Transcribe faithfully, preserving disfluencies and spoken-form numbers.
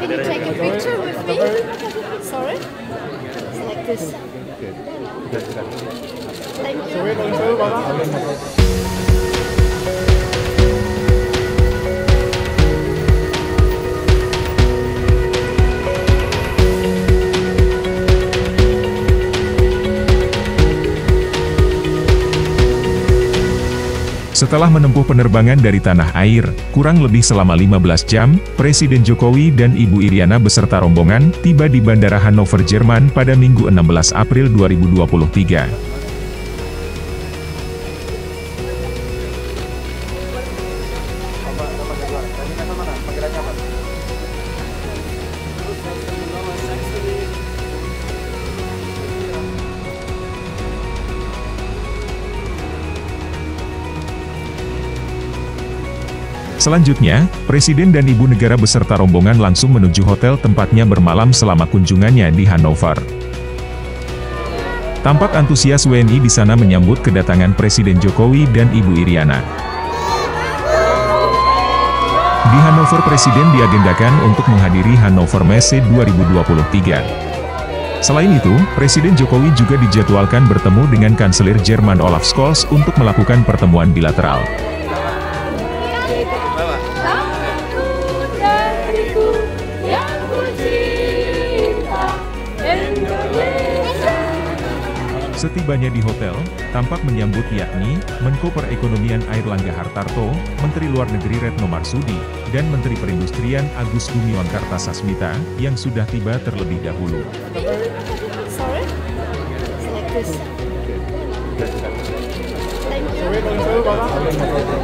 Can you take a picture with me? Sorry? It's like this. Thank you. Setelah menempuh penerbangan dari tanah air, kurang lebih selama lima belas jam, Presiden Jokowi dan Ibu Iriana beserta rombongan tiba di Bandara Hannover, Jerman pada Minggu enam belas April dua ribu dua puluh tiga. Selanjutnya, Presiden dan Ibu Negara beserta rombongan langsung menuju hotel tempatnya bermalam selama kunjungannya di Hannover. Tampak antusias W N I di sana menyambut kedatangan Presiden Jokowi dan Ibu Iriana. Di Hannover, Presiden diagendakan untuk menghadiri Hannover Messe dua ribu dua puluh tiga. Selain itu, Presiden Jokowi juga dijadwalkan bertemu dengan Kanselir Jerman Olaf Scholz untuk melakukan pertemuan bilateral. Setibanya di hotel, tampak menyambut yakni Menko Perekonomian Airlangga Hartarto, Menteri Luar Negeri Retno Marsudi, dan Menteri Perindustrian Agus Gumiwang Kartasasmita, yang sudah tiba terlebih dahulu. Sorry? It's like this. Thank you.